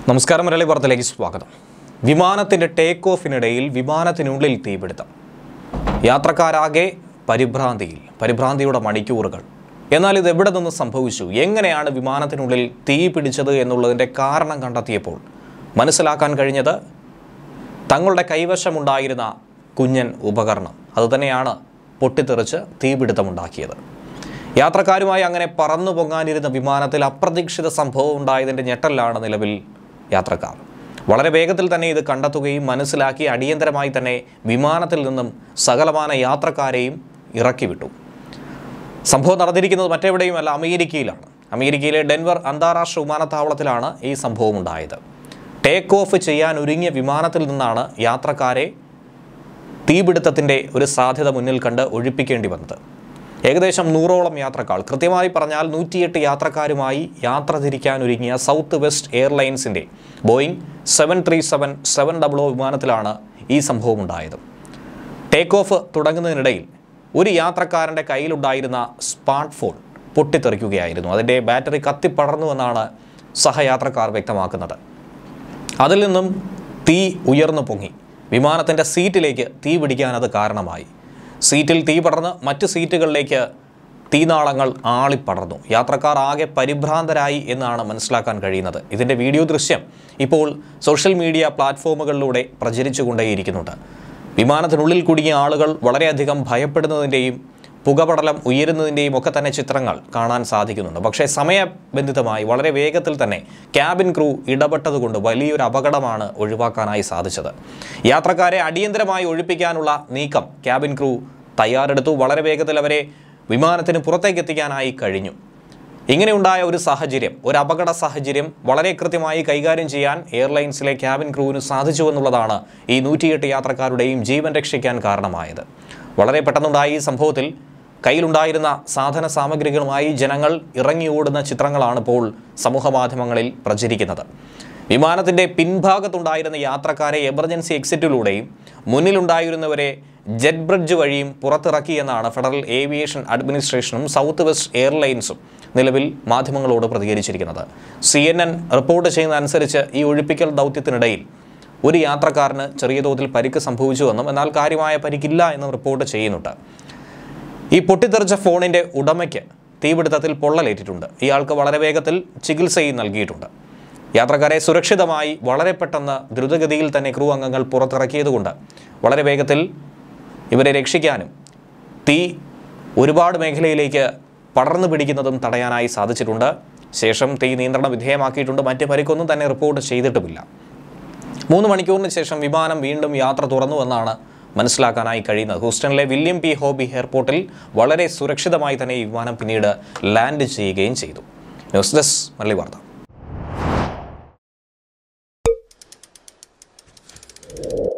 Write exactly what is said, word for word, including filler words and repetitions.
നമസ്കാരം മലയാളി വാർത്തയിലേക്ക് സ്വാഗതം. വിമാനത്തിന്റെ ടേക്ക് ഓഫിനിടയിൽ വിമാനത്തിനുള്ളിൽ തീപിടുത്തം. യാത്രക്കാരാകെ പരിഭ്രാന്തിയിൽ, പരിഭ്രാന്തിയുടെ മണിക്കൂറുകൾ. എന്നാൽ ഇത് എവിടെ നിന്ന് സംഭവിച്ചു, എങ്ങനെയാണ് വിമാനത്തിനുള്ളിൽ തീ പിടിച്ചത് എന്നുള്ളതിൻ്റെ കാരണം കണ്ടെത്തിയപ്പോൾ മനസ്സിലാക്കാൻ കഴിഞ്ഞത് തങ്ങളുടെ കൈവശമുണ്ടായിരുന്ന കുഞ്ഞൻ ഉപകരണം അതുതന്നെയാണ് പൊട്ടിത്തെറിച്ച് തീപിടുത്തമുണ്ടാക്കിയത്. യാത്രക്കാരുമായി അങ്ങനെ പറന്നു പൊങ്ങാനിരുന്ന വിമാനത്തിൽ അപ്രതീക്ഷിത സംഭവം ഉണ്ടായതിൻ്റെ ഞെട്ടലാണ് നിലവിൽ യാത്രക്കാർ. വളരെ വേഗത്തിൽ തന്നെ ഇത് കണ്ടെത്തുകയും മനസ്സിലാക്കി അടിയന്തരമായി തന്നെ വിമാനത്തിൽ നിന്നും സകലമാന യാത്രക്കാരെയും ഇറക്കിവിട്ടു. സംഭവം നടന്നിരിക്കുന്നത് മറ്റെവിടെയുമല്ല, അമേരിക്കയിലാണ്. അമേരിക്കയിലെ ഡെൻവർ അന്താരാഷ്ട്ര വിമാനത്താവളത്തിലാണ് ഈ സംഭവം ഉണ്ടായത്. ടേക്ക് ഓഫ് ചെയ്യാൻ ഒരുങ്ങിയ വിമാനത്തിൽ നിന്നാണ് യാത്രക്കാരെ തീപിടുത്തത്തിൻ്റെ ഒരു സാധ്യത മുന്നിൽ കണ്ട് ഒഴിപ്പിക്കേണ്ടി വന്നത്. ഏകദേശം നൂറോളം യാത്രക്കാർ, കൃത്യമായി പറഞ്ഞാൽ നൂറ്റിയെട്ട് യാത്രക്കാരുമായി യാത്ര തിരിക്കാൻ ഒരുങ്ങിയ സൗത്ത് വെസ്റ്റ് എയർലൈൻസിൻ്റെ Boeing seven three seven seven double O വിമാനത്തിലാണ് ഈ സംഭവം ഉണ്ടായത്. ടേക്ക് ഓഫ് തുടങ്ങുന്നതിനിടയിൽ ഒരു യാത്രക്കാരൻ്റെ കയ്യിലുണ്ടായിരുന്ന സ്മാർട്ട് ഫോൺ പൊട്ടിത്തെറിക്കുകയായിരുന്നു. അതിൻ്റെ ബാറ്ററി കത്തിപ്പടർന്നുവെന്നാണ് സഹയാത്രക്കാർ വ്യക്തമാക്കുന്നത്. അതിൽ നിന്നും തീ ഉയർന്നു പൊങ്ങി വിമാനത്തിൻ്റെ സീറ്റിലേക്ക് തീ പിടിക്കാൻ അത് കാരണമായി. സീറ്റിൽ തീ പടർന്ന് മറ്റ് സീറ്റുകളിലേക്ക് തീനാളങ്ങൾ ആളിപ്പടർന്നു. യാത്രക്കാർ ആകെ പരിഭ്രാന്തരായി എന്നാണ് മനസ്സിലാക്കാൻ കഴിയുന്നത്. ഇതിൻ്റെ വീഡിയോ ദൃശ്യം ഇപ്പോൾ സോഷ്യൽ മീഡിയ പ്ലാറ്റ്ഫോമുകളിലൂടെ പ്രചരിച്ചുകൊണ്ടേയിരിക്കുന്നുണ്ട്. വിമാനത്തിനുള്ളിൽ കുടുങ്ങിയ ആളുകൾ വളരെയധികം ഭയപ്പെടുന്നതിൻ്റെയും പുകപടലം ഉയരുന്നതിൻ്റെയും ഒക്കെ തന്നെ ചിത്രങ്ങൾ കാണാൻ സാധിക്കുന്നുണ്ട്. പക്ഷേ സമയബന്ധിതമായി വളരെ വേഗത്തിൽ തന്നെ ക്യാബിൻ ക്രൂ ഇടപെട്ടതുകൊണ്ട് വലിയൊരു അപകടമാണ് ഒഴിവാക്കാനായി സാധിച്ചത്. യാത്രക്കാരെ അടിയന്തരമായി ഒഴിപ്പിക്കാനുള്ള നീക്കം ക്യാബിൻ ക്രൂ തയ്യാറെടുത്തു. വളരെ വേഗത്തിൽ അവരെ വിമാനത്തിന് പുറത്തേക്ക് എത്തിക്കാനായി കഴിഞ്ഞു. ഇങ്ങനെയുണ്ടായ ഒരു സാഹചര്യം, ഒരു അപകട സാഹചര്യം വളരെ കൃത്യമായി കൈകാര്യം ചെയ്യാൻ എയർലൈൻസിലെ ക്യാബിൻ ക്രൂവിന് സാധിച്ചു എന്നുള്ളതാണ് ഈ നൂറ്റിയെട്ട് യാത്രക്കാരുടെയും ജീവൻ രക്ഷിക്കാൻ കാരണമായത്. വളരെ പെട്ടെന്നുണ്ടായ ഈ സംഭവത്തിൽ കയ്യിലുണ്ടായിരുന്ന സാധന സാമഗ്രികളുമായി ജനങ്ങൾ ഇറങ്ങി ഓടുന്ന ചിത്രങ്ങളാണ് ഇപ്പോൾ സമൂഹ മാധ്യമങ്ങളിൽ പ്രചരിക്കുന്നത്. വിമാനത്തിൻ്റെ പിൻഭാഗത്തുണ്ടായിരുന്ന യാത്രക്കാരെ എമർജൻസി എക്സിറ്റിലൂടെയും മുന്നിലുണ്ടായിരുന്നവരെ ജെറ്റ് ബ്രിഡ്ജ് വഴിയും പുറത്തിറക്കിയെന്നാണ് ഫെഡറൽ ഏവിയേഷൻ അഡ്മിനിസ്ട്രേഷനും സൗത്ത് വെസ്റ്റ് എയർലൈൻസും നിലവിൽ മാധ്യമങ്ങളോട് പ്രതികരിച്ചിരിക്കുന്നത്. സി എൻ എൻ റിപ്പോർട്ട് ചെയ്യുന്നതനുസരിച്ച് ഈ ഒഴിപ്പിക്കൽ ദൗത്യത്തിനിടയിൽ ഒരു യാത്രക്കാരന് ചെറിയ തോതിൽ പരിക്ക് സംഭവിച്ചുവെന്നും എന്നാൽ കാര്യമായ പരിക്കില്ല എന്നും റിപ്പോർട്ട് ചെയ്യുന്നുണ്ട്. ഈ പൊട്ടിത്തെറിച്ച ഫോണിൻ്റെ ഉടമയ്ക്ക് തീപിടുത്തത്തിൽ പൊള്ളലേറ്റിട്ടുണ്ട്. ഇയാൾക്ക് വളരെ വേഗത്തിൽ ചികിത്സയും നൽകിയിട്ടുണ്ട്. യാത്രക്കാരെ സുരക്ഷിതമായി വളരെ പെട്ടെന്ന് ദ്രുതഗതിയിൽ തന്നെ ക്രൂ അംഗങ്ങൾ പുറത്തിറക്കിയതുകൊണ്ട് വളരെ വേഗത്തിൽ ഇവരെ രക്ഷിക്കാനും തീ ഒരുപാട് മേഖലയിലേക്ക് പടർന്നു പിടിക്കുന്നതും തടയാനായി സാധിച്ചിട്ടുണ്ട്. ശേഷം തീ നിയന്ത്രണ വിധേയമാക്കിയിട്ടുണ്ട്. മറ്റ് പരിക്കൊന്നും തന്നെ റിപ്പോർട്ട് ചെയ്തിട്ടുമില്ല. മൂന്ന് മണിക്കൂറിന് ശേഷം വിമാനം വീണ്ടും യാത്ര തുറന്നുവെന്നാണ് മനസ്സിലാക്കാനായി കഴിയുന്നത്. ഹൂസ്റ്റണിലെ വില്യം പി ഹോബി എയർപോർട്ടിൽ വളരെ സുരക്ഷിതമായി തന്നെ ഈ വിമാനം പിന്നീട് ലാൻഡ് ചെയ്യുകയും ചെയ്തു. ന്യൂസ് ഡെസ്ക് മലയാളി വാർത്ത.